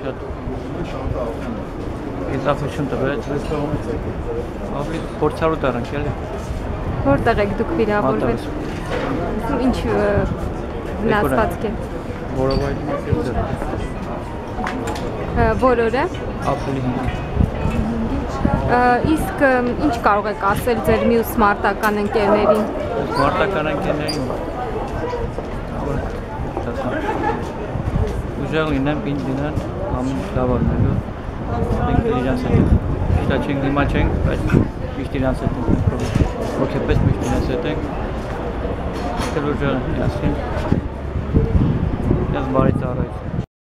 շատ Եզրափություն տվեց։ Ավելի փորձառու դառնանք էլի։ Որտեղ եք դուք վիրավորվել։ Ինչ վնասվածք է։ Որովայնի մակերձը։ Որորը։ Ապրիլի 5-ին։ Իսկ ինչ կարող եք ասել ձեր մյուս մարտական ընկերներին։ Մարտական ընկերներին։ Ուժեղ լինեմ, ինձ լինեն, ամեն ինչ լավ արնելու։ Մենք իրանց հետ ճիշտ չենք, հիմա չենք, բայց միշտ իրանց հետ ենք, հոգեպես միշտ իրանց հետ ենք։ Ուժեղ են, ասին։ Ես բարի ծառայություն։